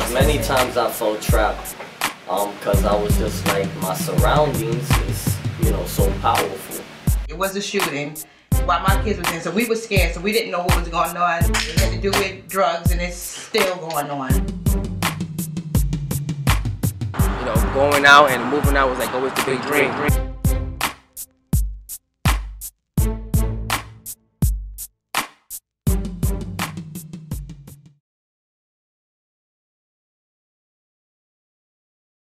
Many times I felt trapped, because I was just like, my surroundings is, you know, so powerful. It was a shooting while my kids was in, so we were scared, so we didn't know what was going on. It had to do with drugs, and it's still going on. You know, going out and moving out was like always the big dream.